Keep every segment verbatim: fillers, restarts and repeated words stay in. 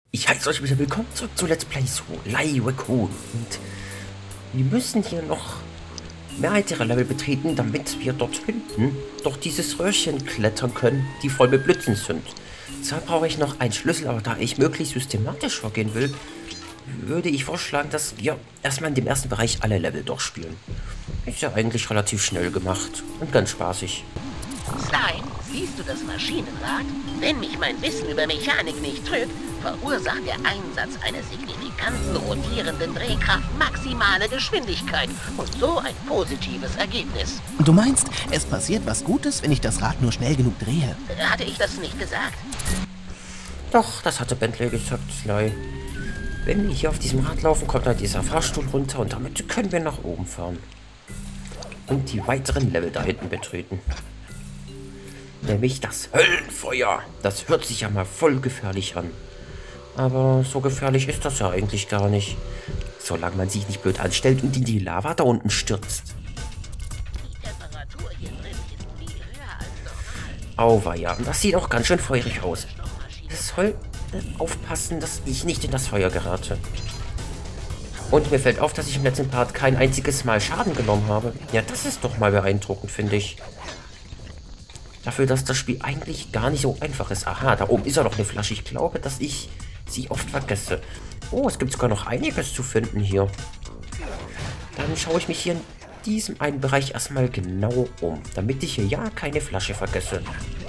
Ich heiße euch wieder willkommen zurück zu Let's Play Sly Raccoon. Und wir müssen hier noch mehr weitere Level betreten, damit wir dort hinten durch dieses Röhrchen klettern können, die voll mit Blitzen sind. Zwar brauche ich noch einen Schlüssel, aber da ich möglichst systematisch vorgehen will, würde ich vorschlagen, dass wir erstmal in dem ersten Bereich alle Level durchspielen. Ist ja eigentlich relativ schnell gemacht und ganz spaßig. Sly, siehst du das Maschinenrad? Wenn mich mein Wissen über Mechanik nicht trügt, verursacht der Einsatz einer signifikanten rotierenden Drehkraft maximale Geschwindigkeit und so ein positives Ergebnis. Du meinst, es passiert was Gutes, wenn ich das Rad nur schnell genug drehe? Hatte ich das nicht gesagt? Doch, das hatte Bentley gesagt, Sly. Wenn wir hier auf diesem Rad laufen, kommt dann dieser Fahrstuhl runter und damit können wir nach oben fahren. Und die weiteren Level da hinten betreten. Nämlich das Höllenfeuer. Das hört sich ja mal voll gefährlich an. Aber so gefährlich ist das ja eigentlich gar nicht. Solange man sich nicht blöd anstellt und in die Lava da unten stürzt. Die Temperatur hier drin ist viel höher als normal. Auweia, und das sieht auch ganz schön feurig aus. Es soll äh, aufpassen, dass ich nicht in das Feuer gerate. Und mir fällt auf, dass ich im letzten Part kein einziges Mal Schaden genommen habe. Ja, das ist doch mal beeindruckend, finde ich. Dafür, dass das Spiel eigentlich gar nicht so einfach ist. Aha, da oben ist ja noch eine Flasche. Ich glaube, dass ich sie oft vergesse. Oh, es gibt sogar noch einiges zu finden hier. Dann schaue ich mich hier in diesem einen Bereich erstmal genau um, damit ich hier ja keine Flasche vergesse.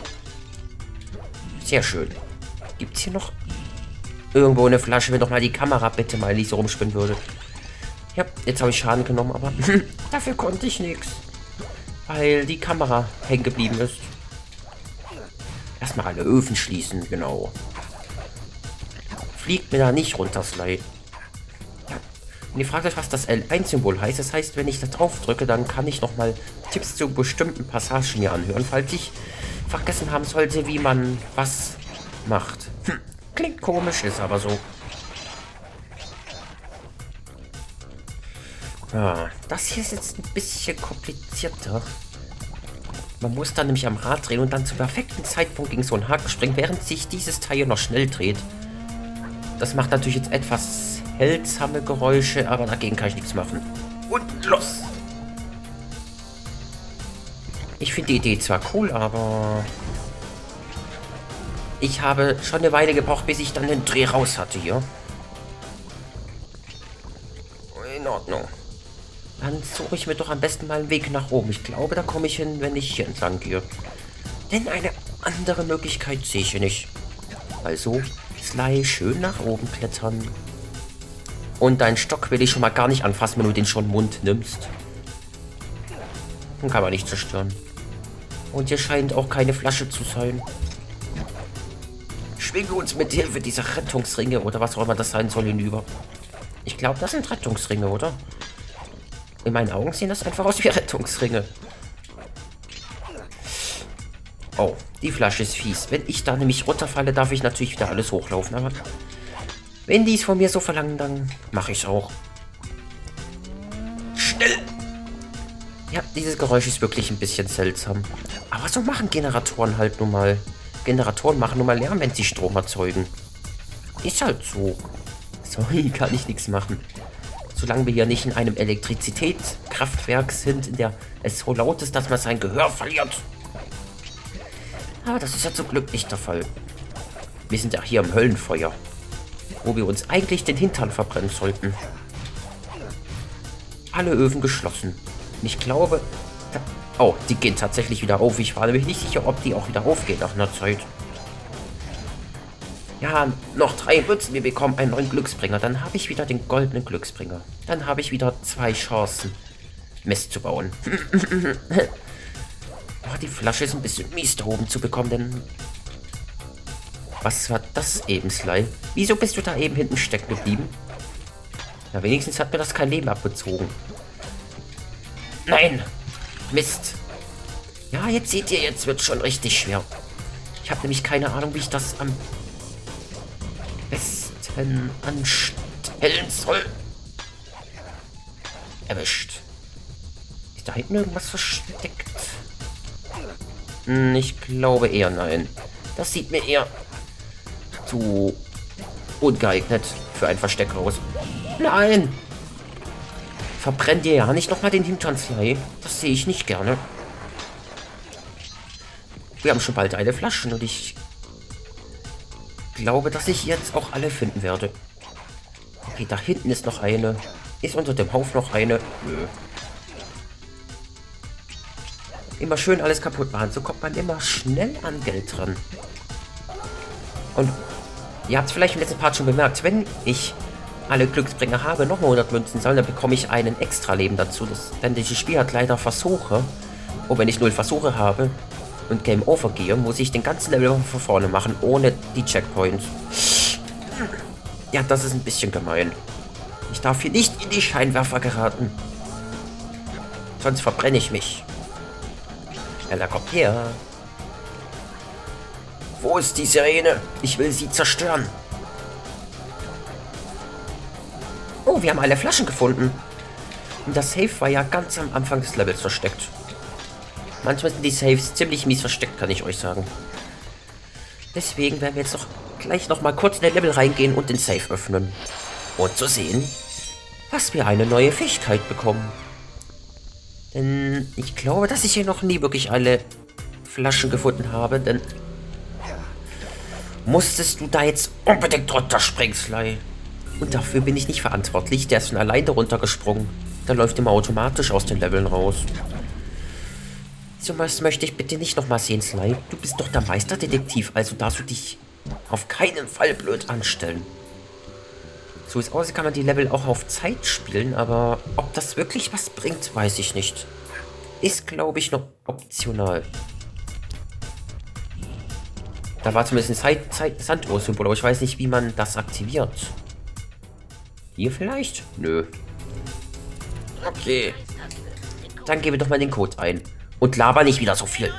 Sehr schön. Gibt es hier noch irgendwo eine Flasche, wenn doch mal die Kamera bitte mal nicht so rumspinnen würde? Ja, jetzt habe ich Schaden genommen, aber dafür konnte ich nichts. Weil die Kamera hängen geblieben ist. Erstmal alle Öfen schließen, genau. Fliegt mir da nicht runter, Sly. Ja. Und ihr fragt euch, was das L eins Symbol heißt. Das heißt, wenn ich da drauf drücke, dann kann ich nochmal Tipps zu bestimmten Passagen hier anhören, falls ich vergessen haben sollte, wie man was macht. Hm. Klingt komisch, ist aber so. Ja, das hier ist jetzt ein bisschen komplizierter. Man muss dann nämlich am Rad drehen und dann zum perfekten Zeitpunkt gegen so einen Haken springen, während sich dieses Teil hier noch schnell dreht. Das macht natürlich jetzt etwas seltsame Geräusche, aber dagegen kann ich nichts machen. Und los! Ich finde die Idee zwar cool, aber ich habe schon eine Weile gebraucht, bis ich dann den Dreh raus hatte hier. In Ordnung. Dann suche ich mir doch am besten mal einen Weg nach oben. Ich glaube, da komme ich hin, wenn ich hier entlang gehe. Denn eine andere Möglichkeit sehe ich hier nicht. Also, Sly, schön nach oben klettern. Und deinen Stock will ich schon mal gar nicht anfassen, wenn du den schon im Mund nimmst. Den kann man nicht zerstören. Und hier scheint auch keine Flasche zu sein. Schwingen wir uns mit Hilfe dieser Rettungsringe oder was auch immer das sein soll hinüber. Ich glaube, das sind Rettungsringe, oder? In meinen Augen sehen das einfach aus wie Rettungsringe. Oh, die Flasche ist fies. Wenn ich da nämlich runterfalle, darf ich natürlich wieder alles hochlaufen. Aber wenn die es von mir so verlangen, dann mache ich es auch. Schnell! Ja, dieses Geräusch ist wirklich ein bisschen seltsam. Aber so machen Generatoren halt nun mal. Generatoren machen nun mal Lärm, wenn sie Strom erzeugen. Ist halt so. Sorry, kann ich nichts machen. Solange wir hier nicht in einem Elektrizitätskraftwerk sind, in der es so laut ist, dass man sein Gehör verliert. Aber das ist ja zum Glück nicht der Fall. Wir sind ja hier im Höllenfeuer, wo wir uns eigentlich den Hintern verbrennen sollten. Alle Öfen geschlossen. Und ich glaube... Da, oh, die gehen tatsächlich wieder auf. Ich war nämlich nicht sicher, ob die auch wieder aufgehen nach einer Zeit. Ja, noch drei Münzen. Wir bekommen einen neuen Glücksbringer. Dann habe ich wieder den goldenen Glücksbringer. Dann habe ich wieder zwei Chancen, Mist zu bauen. Oh, die Flasche ist ein bisschen mies da oben zu bekommen, denn... Was war das eben, Sly? Wieso bist du da eben hinten stecken geblieben? Na, wenigstens hat mir das kein Leben abgezogen. Nein! Mist! Ja, jetzt seht ihr, jetzt wird schon richtig schwer. Ich habe nämlich keine Ahnung, wie ich das am besten anstellen soll. Erwischt. Ist da hinten irgendwas versteckt? Hm, ich glaube eher nein. Das sieht mir eher zu ungeeignet für ein Versteckhaus. Nein! Verbrennt dir ja nicht nochmal den Hintern, Sly. Das sehe ich nicht gerne. Wir haben schon bald eine Flasche und ich glaube, dass ich jetzt auch alle finden werde. Okay, da hinten ist noch eine. Ist unter dem Haufen noch eine? Nö. Immer schön alles kaputt machen. So kommt man immer schnell an Geld dran. Und ihr habt es vielleicht im letzten Part schon bemerkt, wenn ich alle Glücksbringer habe, nochmal hundert Münzen sammeln, dann bekomme ich einen extra Leben dazu. Das, denn dieses Spiel hat leider Versuche. Und wenn ich null Versuche habe und Game Over gehe, muss ich den ganzen Level von vorne machen, ohne die Checkpoints. Ja, das ist ein bisschen gemein. Ich darf hier nicht in die Scheinwerfer geraten. Sonst verbrenne ich mich. Ella, kommt her. Wo ist die Sirene? Ich will sie zerstören. Oh, wir haben alle Flaschen gefunden. Und das Safe war ja ganz am Anfang des Levels versteckt. Manchmal sind die Safes ziemlich mies versteckt, kann ich euch sagen. Deswegen werden wir jetzt noch gleich noch mal kurz in den Level reingehen und den Safe öffnen. Und zu sehen, was wir eine neue Fähigkeit bekommen. Denn ich glaube, dass ich hier noch nie wirklich alle Flaschen gefunden habe, denn musstest du da jetzt unbedingt runterspringen, Sly. Und dafür bin ich nicht verantwortlich. Der ist von allein darunter gesprungen. Der läuft immer automatisch aus den Leveln raus. So was möchte ich bitte nicht nochmal sehen, Sly. Du bist doch der Meisterdetektiv, also darfst du dich auf keinen Fall blöd anstellen. So ist aus, kann man die Level auch auf Zeit spielen, aber ob das wirklich was bringt, weiß ich nicht. Ist, glaube ich, noch optional. Da war zumindest ein Sanduhr-Symbol, aber ich weiß nicht, wie man das aktiviert. Hier vielleicht? Nö. Okay. Dann gebe doch mal den Code ein. Und laber nicht wieder so viel.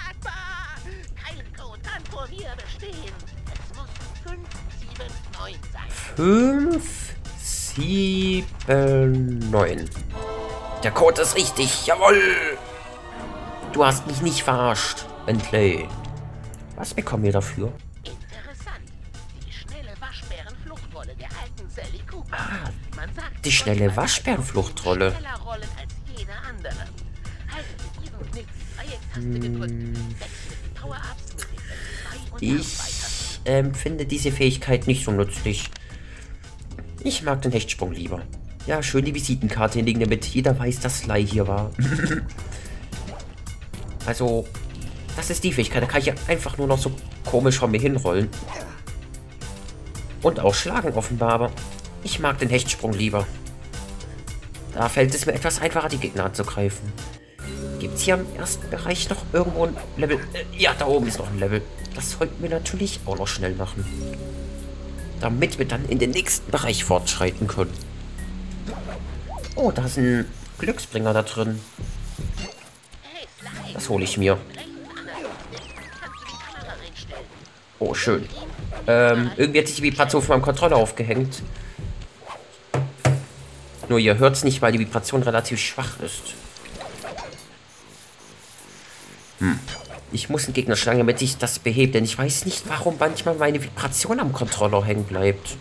fünf, sieben, neun. Der Code ist richtig. Jawohl. Du hast mich nicht verarscht. Bentley. Was bekommen wir dafür? Interessant. Die schnelle Waschbärenfluchtrolle der alten Sally Cooper. Ah, Man sagt, die schnelle Waschbärenfluchtrolle. schneller rollen als jede andere. Halten Sie diesen Knick die Dreiecktaste gedrückt. Wechseln die Power-Ups mit den zwei und Ich ähm, finde diese Fähigkeit nicht so nützlich. Ich mag den Hechtsprung lieber. Ja, schön die Visitenkarte hinlegen, damit jeder weiß, dass Sly hier war. Also, das ist die Fähigkeit. Da kann ich einfach nur noch so komisch von mir hinrollen. Und auch schlagen offenbar, aber ich mag den Hechtsprung lieber. Da fällt es mir etwas einfacher, die Gegner anzugreifen. Gibt es hier im ersten Bereich noch irgendwo ein Level? Äh, ja, da oben ist noch ein Level. Das sollten wir natürlich auch noch schnell machen. Damit wir dann in den nächsten Bereich fortschreiten können. Oh, da ist ein Glücksbringer da drin. Das hole ich mir. Oh, schön. Ähm, irgendwie hat sich die Vibration von meinem Controller aufgehängt. Nur ihr hört es nicht, weil die Vibration relativ schwach ist. Hm. Ich muss einen Gegner schlagen, damit ich das behebt, denn ich weiß nicht, warum manchmal meine Vibration am Controller hängen bleibt.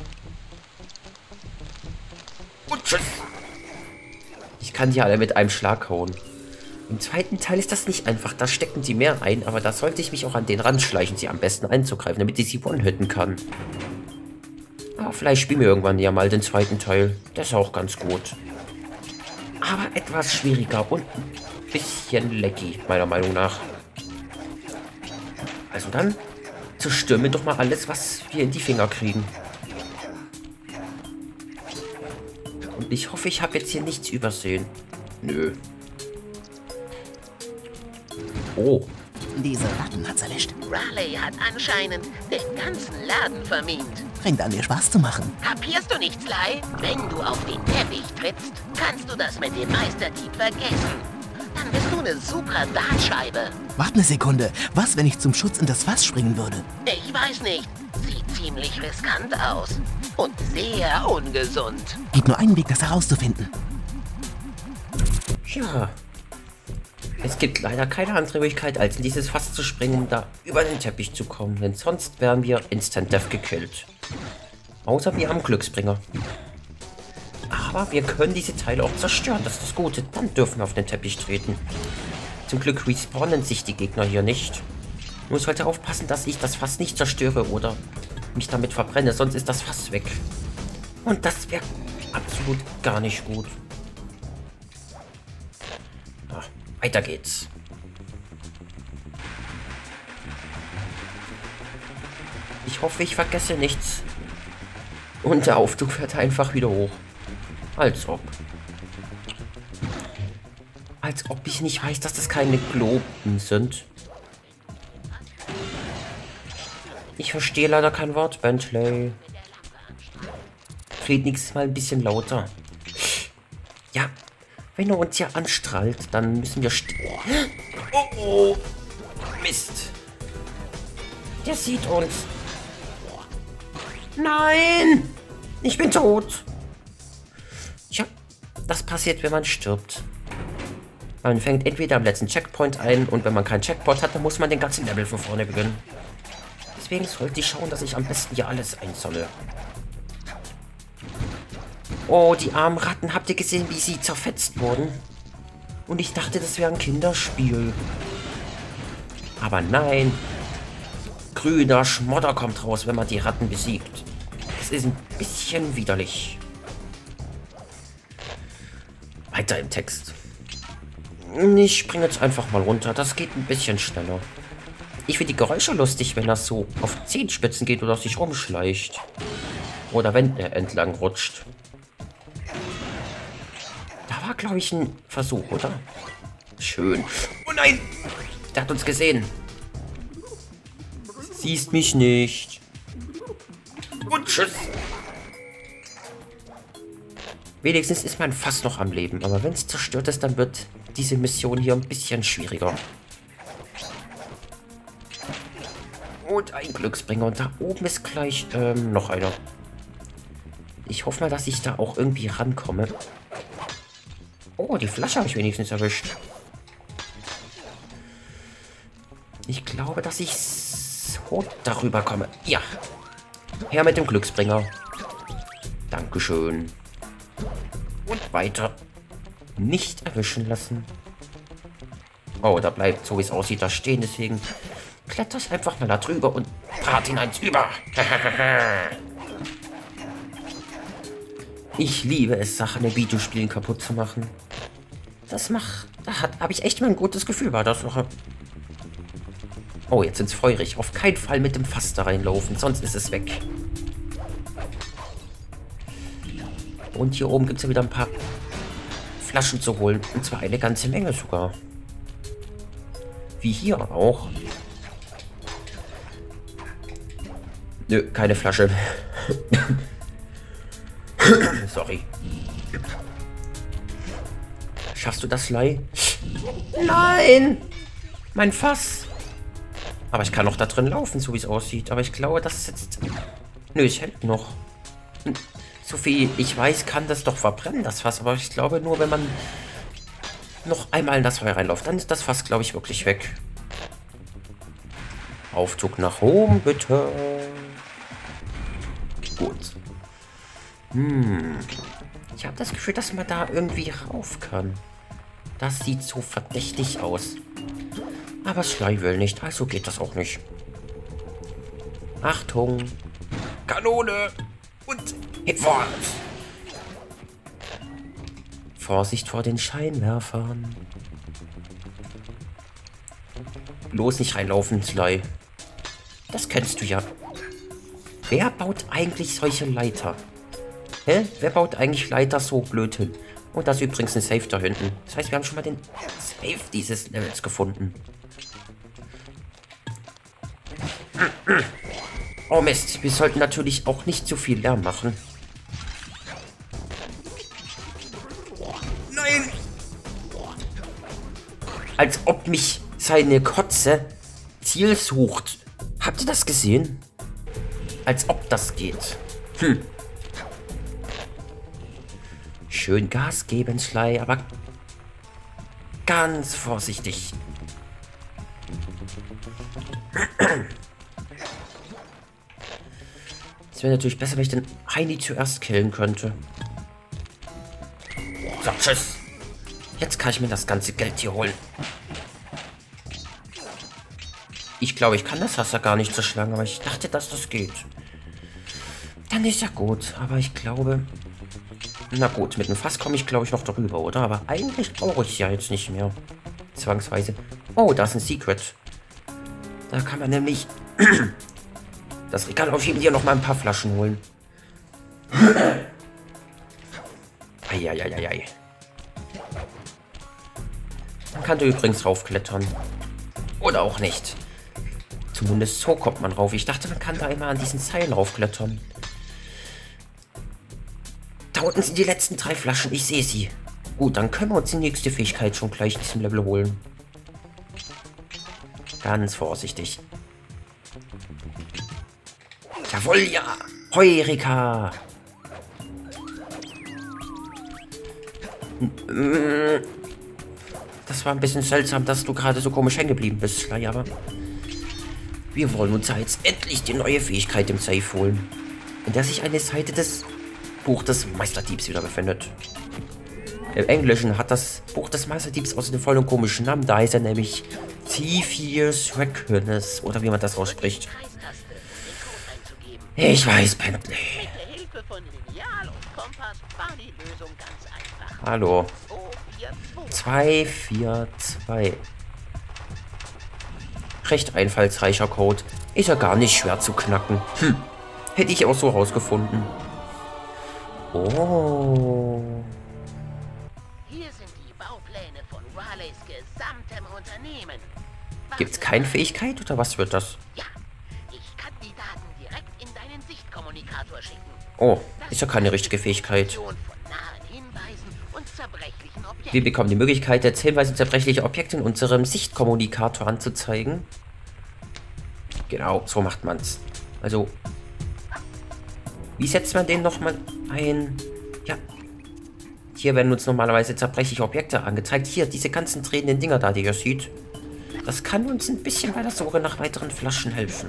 Und tschüss. Ich kann die alle mit einem Schlag hauen. Im zweiten Teil ist das nicht einfach, da stecken sie mehr ein, aber da sollte ich mich auch an den ranschleichen, sie am besten einzugreifen, damit ich sie one-hitten kann. Aber vielleicht spielen wir irgendwann ja mal den zweiten Teil, der ist auch ganz gut. Aber etwas schwieriger und ein bisschen lecky, meiner Meinung nach. Also dann zerstören wir doch mal alles, was wir in die Finger kriegen. Und ich hoffe, ich habe jetzt hier nichts übersehen. Nö. Oh. Diese Ratten hat's erwischt. Raleigh hat anscheinend den ganzen Laden vermint. Fängt an, dir Spaß zu machen. Kapierst du nicht, Sly? Wenn du auf den Teppich trittst, kannst du das mit dem Meisterdieb vergessen. Dann bist du eine super Dartscheibe. Warte eine Sekunde. Was, wenn ich zum Schutz in das Fass springen würde? Ich weiß nicht. Sieht ziemlich riskant aus. Und sehr ungesund. Gibt nur einen Weg, das herauszufinden. Ja. Es gibt leider keine andere Möglichkeit, als in dieses Fass zu springen, um da über den Teppich zu kommen. Denn sonst wären wir Instant Death gekillt. Außer wir haben Glücksbringer. Aber wir können diese Teile auch zerstören. Das ist das Gute. Dann dürfen wir auf den Teppich treten. Zum Glück respawnen sich die Gegner hier nicht. Nur sollte aufpassen, dass ich das Fass nicht zerstöre oder mich damit verbrenne. Sonst ist das Fass weg. Und das wäre absolut gar nicht gut. Ah, weiter geht's. Ich hoffe, ich vergesse nichts. Und der Aufzug fährt einfach wieder hoch. Als ob. Als ob ich nicht weiß, dass das keine Globen sind. Ich verstehe leider kein Wort, Bentley. Red nächstes Mal ein bisschen lauter. Ja, wenn er uns ja anstrahlt, dann müssen wir... Oh, oh. Mist. Der sieht uns. Nein! Ich bin tot. Ja, das passiert, wenn man stirbt. Man fängt entweder am letzten Checkpoint ein und wenn man keinen Checkpoint hat, dann muss man den ganzen Level von vorne beginnen. Deswegen sollte ich schauen, dass ich am besten hier alles einsammle. Oh, die armen Ratten. Habt ihr gesehen, wie sie zerfetzt wurden? Und ich dachte, das wäre ein Kinderspiel. Aber nein. Grüner Schmodder kommt raus, wenn man die Ratten besiegt. Das ist ein bisschen widerlich. Weiter im Text. Ich springe jetzt einfach mal runter. Das geht ein bisschen schneller. Ich finde die Geräusche lustig, wenn das so auf Zehenspitzen geht oder sich rumschleicht. Oder wenn er entlang rutscht. Da war, glaube ich, ein Versuch, oder? Schön. Oh nein! Der hat uns gesehen. Siehst mich nicht. Und tschüss. Wenigstens ist mein Fass noch am Leben. Aber wenn es zerstört ist, dann wird diese Mission hier ein bisschen schwieriger. Und ein Glücksbringer. Und da oben ist gleich ähm, noch einer. Ich hoffe mal, dass ich da auch irgendwie rankomme. Oh, die Flasche habe ich wenigstens erwischt. Ich glaube, dass ich so darüber komme. Ja. Her mit dem Glücksbringer. Dankeschön. Und weiter. Nicht erwischen lassen. Oh, da bleibt, so wie es aussieht, da stehen. Deswegen kletter ich einfach mal da drüber und brat ihn eins über. Ich liebe es, Sachen in Videospielen kaputt zu machen. Das macht... Da habe ich echt mal ein gutes Gefühl bei der Sache. Oh, jetzt sind es feurig. Auf keinen Fall mit dem Fass da reinlaufen, sonst ist es weg. Und hier oben gibt es ja wieder ein paar Flaschen zu holen. Und zwar eine ganze Menge sogar. Wie hier auch. Nö, keine Flasche. Sorry. Schaffst du das, Lei? Nein! Mein Fass! Aber ich kann noch da drin laufen, so wie es aussieht. Aber ich glaube, das ist jetzt... Nö, es hält noch. So viel ich weiß, kann das doch verbrennen, das Fass. Aber ich glaube, nur wenn man noch einmal in das Feuer reinläuft, dann ist das Fass, glaube ich, wirklich weg. Aufzug nach oben, bitte. Gut. Hm. Ich habe das Gefühl, dass man da irgendwie rauf kann. Das sieht so verdächtig aus. Aber Sly will nicht, also geht das auch nicht. Achtung. Kanone. Und vorwärts. Vorsicht vor den Scheinwerfern. Bloß nicht reinlaufen, Sly. Das kennst du ja. Wer baut eigentlich solche Leiter? Hä? Wer baut eigentlich Leiter so blöd hin? Und das ist übrigens ein Safe da hinten. Das heißt, wir haben schon mal den Safe dieses Levels gefunden. Oh Mist, wir sollten natürlich auch nicht zu viel Lärm machen. Nein! Als ob mich seine Kotze Ziel sucht. Habt ihr das gesehen? Als ob das geht. Hm. Schön Gas geben, Sly, aber ganz vorsichtig. Es wäre natürlich besser, wenn ich den Heini zuerst killen könnte. So, tschüss. Jetzt kann ich mir das ganze Geld hier holen. Ich glaube, ich kann das Wasser gar nicht zerschlagen, aber ich dachte, dass das geht. Dann ist ja gut, aber ich glaube... Na gut, mit dem Fass komme ich, glaube ich, noch darüber, oder? Aber eigentlich brauche ich es ja jetzt nicht mehr. Zwangsweise. Oh, da ist ein Secret. Da kann man nämlich das Regal aufheben, hier noch mal ein paar Flaschen holen. Eieieiei. Man kann da übrigens raufklettern. Oder auch nicht. Zumindest so kommt man rauf. Ich dachte, man kann da immer an diesen Seilen raufklettern. Da unten sind die letzten drei Flaschen. Ich sehe sie. Gut, dann können wir uns die nächste Fähigkeit schon gleich in diesem Level holen. Ganz vorsichtig. Jawohl, ja. Heureka. Das war ein bisschen seltsam, dass du gerade so komisch hängen geblieben bist, Schleier, aber wir wollen uns ja jetzt endlich die neue Fähigkeit im Safe holen, in der sich eine Seite des Buch des Meisterdiebs wieder befindet. Im Englischen hat das Buch des Meisterdiebs außerdem voll einen komischen Namen, da heißt er nämlich Thievius Reckonus, oder wie man das ausspricht. Ich weiß, Penelope. Hallo. zwei vier zwei. Recht einfallsreicher Code. Ist ja gar nicht schwer zu knacken. Hm. Hätte ich auch so rausgefunden. Oh. Hier sind die Baupläne von Raleigh gesamtem Unternehmen. Gibt's keine Fähigkeit oder was wird das? Ja, ich kann die Daten direkt in deinen Sichtkommunikator schicken. Oh, ist ja keine richtige Fähigkeit. Wir bekommen die Möglichkeit, jetzt Hinweise und zerbrechliche Objekte in unserem Sichtkommunikator anzuzeigen. Genau, so macht man's. Also, wie setzt man den nochmal ein? Ja, hier werden uns normalerweise zerbrechliche Objekte angezeigt. Hier, diese ganzen drehenden Dinger da, die ihr seht. Das kann uns ein bisschen bei der Suche nach weiteren Flaschen helfen.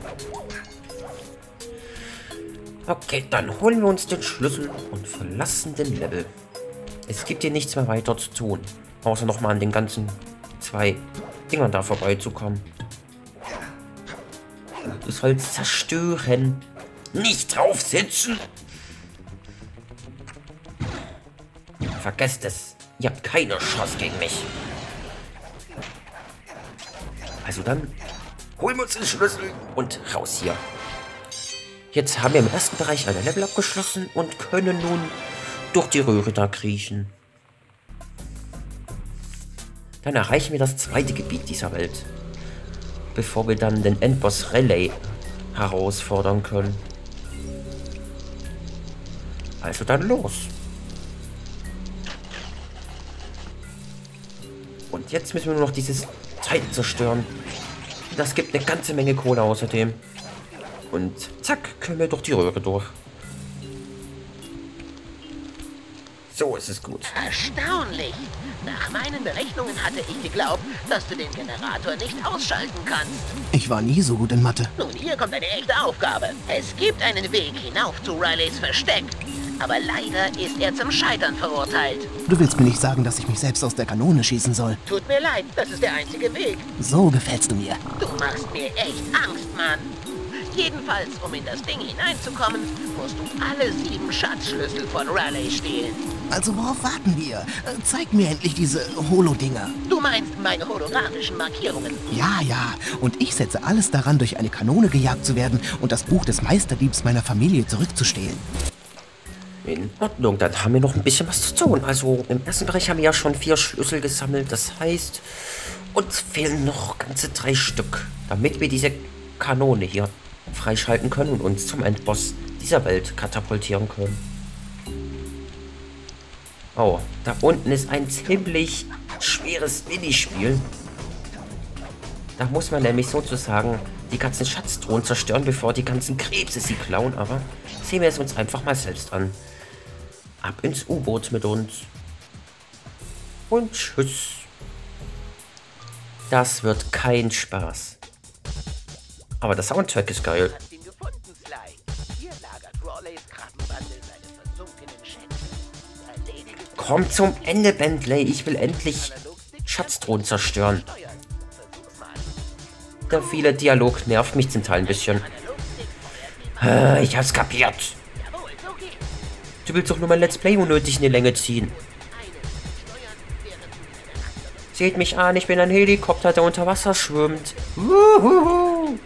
Okay, dann holen wir uns den Schlüssel und verlassen den Level. Es gibt hier nichts mehr weiter zu tun, außer nochmal an den ganzen zwei Dingern da vorbeizukommen. Du sollst zerstören, nicht drauf sitzen. Vergesst es, ihr habt keine Chance gegen mich. Also dann holen wir uns den Schlüssel und raus hier. Jetzt haben wir im ersten Bereich ein Level abgeschlossen und können nun durch die Röhre da kriechen. Dann erreichen wir das zweite Gebiet dieser Welt, bevor wir dann den Endboss Raleigh herausfordern können. Also dann los. Und jetzt müssen wir nur noch dieses Teil zerstören. Das gibt eine ganze Menge Kohle außerdem. Und zack, können wir durch die Röhre durch. So ist es gut. Erstaunlich. Nach meinen Berechnungen hatte ich geglaubt, dass du den Generator nicht ausschalten kannst. Ich war nie so gut in Mathe. Nun, hier kommt eine echte Aufgabe. Es gibt einen Weg hinauf zu Raleghs Versteck. Aber leider ist er zum Scheitern verurteilt. Du willst mir nicht sagen, dass ich mich selbst aus der Kanone schießen soll. Tut mir leid, das ist der einzige Weg. So gefällst du mir. Du machst mir echt Angst, Mann. Jedenfalls, um in das Ding hineinzukommen, musst du alle sieben Schatzschlüssel von Raleigh stehlen. Also worauf warten wir? Äh, Zeig mir endlich diese Holo-Dinger. Du meinst meine holographischen Markierungen? Ja, ja. Und ich setze alles daran, durch eine Kanone gejagt zu werden und das Buch des Meisterdiebs meiner Familie zurückzustehlen. In Ordnung, dann haben wir noch ein bisschen was zu tun. Also im ersten Bereich haben wir ja schon vier Schlüssel gesammelt. Das heißt, uns fehlen noch ganze drei Stück, damit wir diese Kanone hier freischalten können und uns zum Endboss dieser Welt katapultieren können. Oh, da unten ist ein ziemlich schweres Minispiel. Da muss man nämlich sozusagen die ganzen Schatztruhen zerstören, bevor die ganzen Krebse sie klauen. Aber sehen wir es uns einfach mal selbst an. Ab ins U-Boot mit uns. Und tschüss. Das wird kein Spaß. Aber der Soundtrack ist geil. Hast ihn gefunden, Sly. Hier lagert Komm zum Ende, Bentley. Ich will endlich Schatztruhen zerstören. Der viele Dialog nervt mich zum Teil ein bisschen. Äh, ich hab's kapiert. Du willst doch nur mein Let's Play unnötig in die Länge ziehen. Seht mich an, ich bin ein Helikopter, der unter Wasser schwimmt. Uhuhu.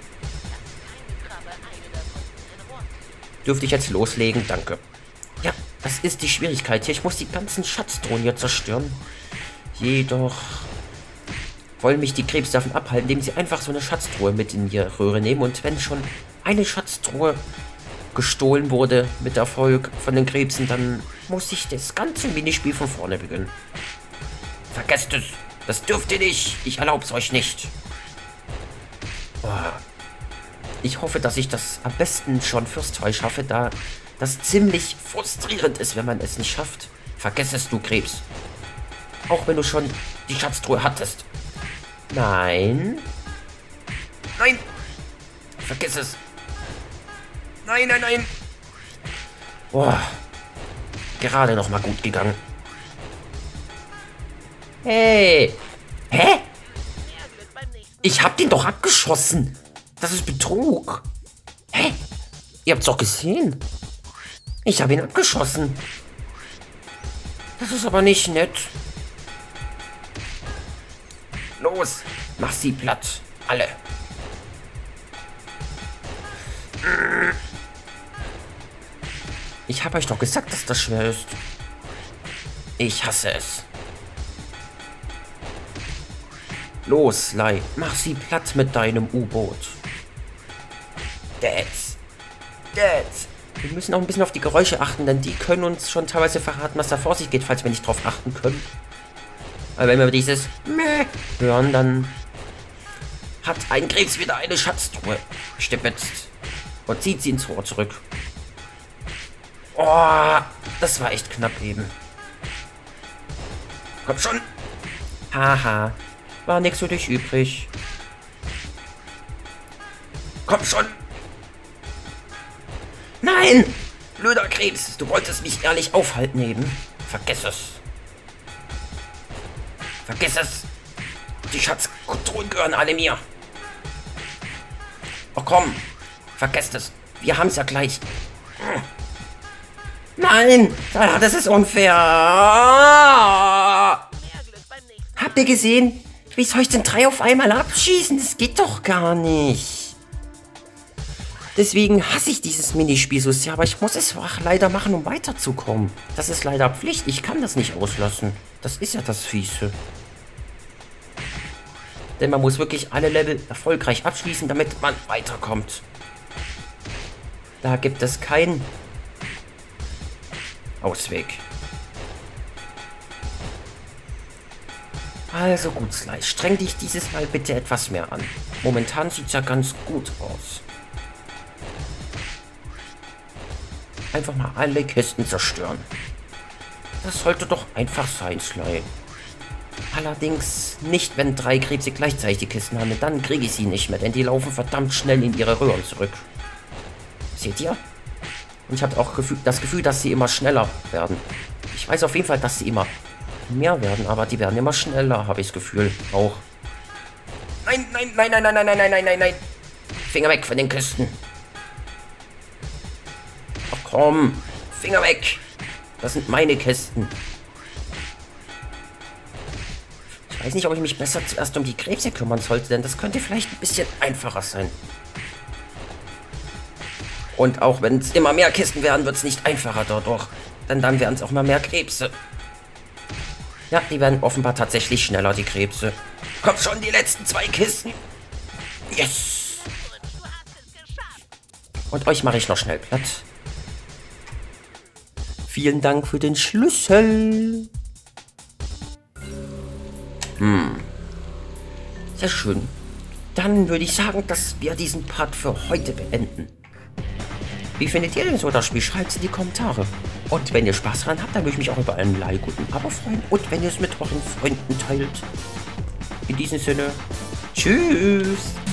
Dürfte ich jetzt loslegen? Danke. Ja, das ist die Schwierigkeit hier. Ich muss die ganzen Schatztruhen hier zerstören. Jedoch wollen mich die Krebs davon abhalten, indem sie einfach so eine Schatztruhe mit in ihre Röhre nehmen. Und wenn schon eine Schatztruhe gestohlen wurde mit Erfolg von den Krebsen, dann muss ich das ganze Minispiel von vorne beginnen. Vergesst es! Das dürft ihr nicht! Ich erlaub's euch nicht! Oh. Ich hoffe, dass ich das am besten schon fürs Toy schaffe, da das ziemlich frustrierend ist, wenn man es nicht schafft. Vergiss es, du Krebs. Auch wenn du schon die Schatztruhe hattest. Nein. Nein! Vergiss es! Nein, nein, nein! Boah. Gerade noch mal gut gegangen. Hey! Hä? Ich hab den doch abgeschossen! Das ist Betrug! Hä? Ihr habt's doch gesehen! Ich habe ihn abgeschossen! Das ist aber nicht nett. Los! Mach sie platt! Alle! Ich habe euch doch gesagt, dass das schwer ist. Ich hasse es. Los, Lai, mach sie platt mit deinem U-Boot. Dads. Dads. Wir müssen auch ein bisschen auf die Geräusche achten, denn die können uns schon teilweise verraten, was da vor sich geht, falls wir nicht drauf achten können. Aber wenn wir dieses Mäh hören, dann hat ein Krebs wieder eine Schatztruhe stibitzt und zieht sie ins Rohr zurück. Oh, das war echt knapp eben. Komm schon. Haha. War nichts für dich übrig. Komm schon. Nein! Blöder Krebs, du wolltest mich ehrlich aufhalten eben. Vergiss es. Vergiss es. Die Schatztruhen gehören alle mir. Oh komm. Vergesst es. Wir haben es ja gleich. Nein! Das ist unfair. Habt ihr gesehen? Wie soll ich denn drei auf einmal abschießen? Das geht doch gar nicht. Deswegen hasse ich dieses Minispiel so sehr, aber ich muss es auch leider machen, um weiterzukommen. Das ist leider Pflicht. Ich kann das nicht auslassen. Das ist ja das Fiese. Denn man muss wirklich alle Level erfolgreich abschließen, damit man weiterkommt. Da gibt es keinen Ausweg. Also gut, Slice, streng dich dieses Mal bitte etwas mehr an. Momentan sieht es ja ganz gut aus. Einfach mal alle Kisten zerstören. Das sollte doch einfach sein, Sly. Allerdings nicht, wenn drei Krebse gleichzeitig die Kisten haben. Dann kriege ich sie nicht mehr, denn die laufen verdammt schnell in ihre Röhren zurück. Seht ihr? Und ich habe auch das Gefühl, dass sie immer schneller werden. Ich weiß auf jeden Fall, dass sie immer mehr werden, aber die werden immer schneller, habe ich das Gefühl. Auch. Nein, nein, nein, nein, nein, nein, nein, nein, nein, nein, nein. Finger weg von den Kisten. Ach komm, Finger weg. Das sind meine Kisten. Ich weiß nicht, ob ich mich besser zuerst um die Krebse kümmern sollte, denn das könnte vielleicht ein bisschen einfacher sein. Und auch wenn es immer mehr Kisten werden, wird es nicht einfacher dadurch. Denn dann werden es auch immer mehr Krebse. Ja, die werden offenbar tatsächlich schneller, die Krebse. Kommt schon, die letzten zwei Kisten. Yes! Und euch mache ich noch schnell platt. Vielen Dank für den Schlüssel. Hm. Sehr schön. Dann würde ich sagen, dass wir diesen Part für heute beenden. Wie findet ihr denn so das Spiel? Schreibt es in die Kommentare. Und wenn ihr Spaß daran habt, dann würde ich mich auch über einen Like und ein Abo freuen. Und wenn ihr es mit euren Freunden teilt. In diesem Sinne, tschüss.